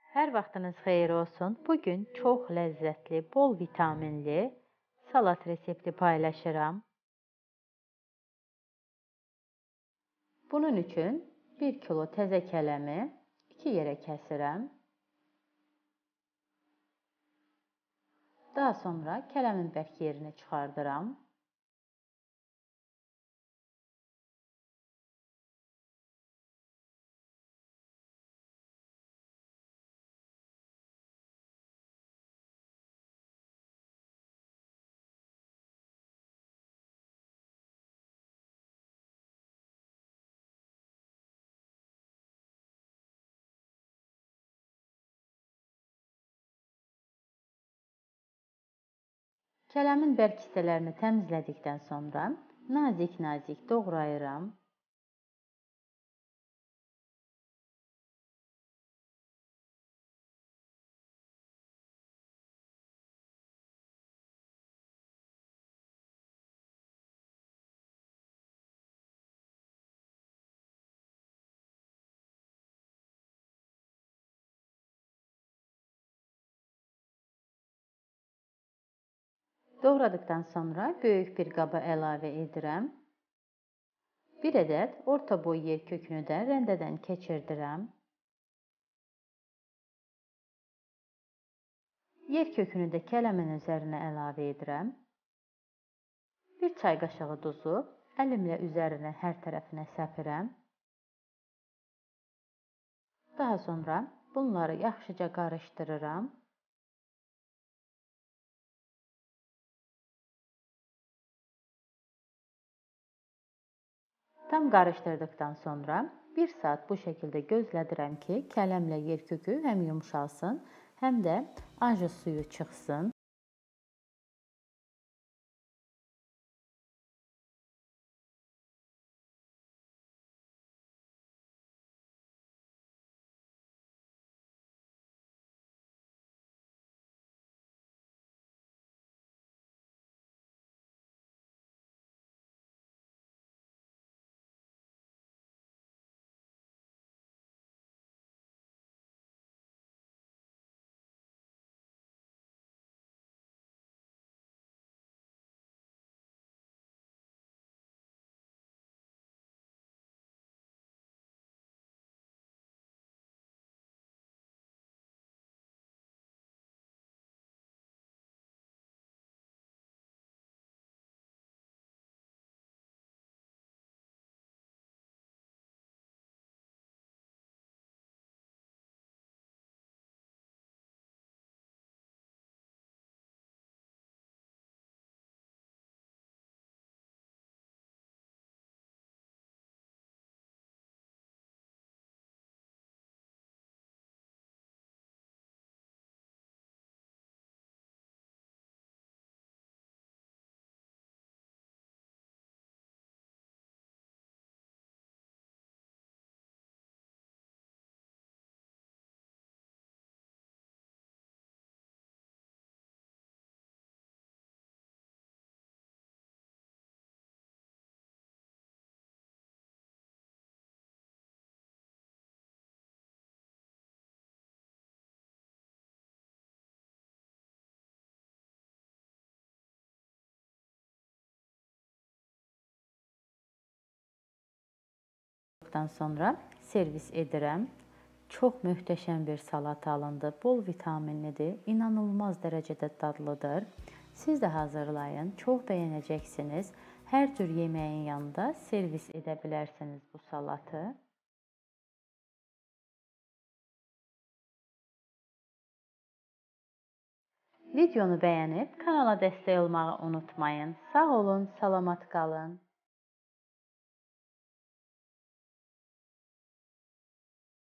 Hər vaxtınız xeyir olsun. Bugün çox ləzzətli, bol vitaminli salat resepti paylaşıram. Bunun üçün 1 kilo təzə kələmi 2 yerə kəsirəm. Daha sonra kələmin bərk yerini çıxardıram. Kələmin bərk hissələrini təmizlədikdən sonra nazik-nazik doğrayıram. Doğradıktan sonra böyük bir qaba əlavə edirəm. 1 ədəd orta boy yer kökünü də rəndədən keçirdirəm. Yer kökünü də kələmin üzərinə əlavə edirəm. 1 çay qaşığı duzu əlimlə üzərinə hər tərəfinə səpirəm. Daha sonra bunları yaxşıca qarışdırıram. Tam qarışdırdıktan sonra 1 saat bu şəkildə gözlədirəm ki, kələmlə yer kökü həm yumşalsın, həm də ajı suyu çıxsın. Sonra servis edirəm. Çox möhtəşəm bir salat alındı. Bol vitaminlidir. İnanılmaz dərəcədə dadlıdır. Siz də hazırlayın. Çox bəyənəcəksiniz. Hər cür yeməyin yanında servis edə bilərsiniz bu salatı. Videonu bəyənib kanala dəstək olmağı unutmayın. Sağ olun, salamat qalın.